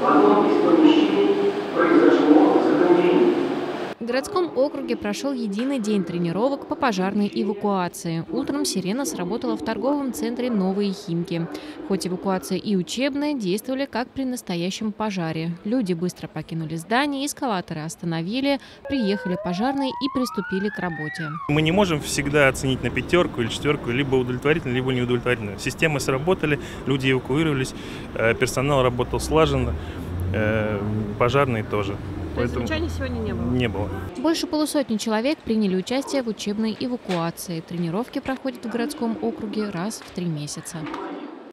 В одном из помещений произошло задымление. В городском округе прошел единый день тренировок по пожарной эвакуации. Утром сирена сработала в торговом центре «Новые Химки». Хоть эвакуация и учебная, действовали как при настоящем пожаре. Люди быстро покинули здание, эскалаторы остановили, приехали пожарные и приступили к работе. Мы не можем всегда оценить на 5 или 4, либо удовлетворительно, либо неудовлетворительно. Системы сработали, люди эвакуировались, персонал работал слаженно, пожарные тоже. То есть замечаний сегодня не было? Не было. Больше полусотни человек приняли участие в учебной эвакуации. Тренировки проходят в городском округе раз в 3 месяца.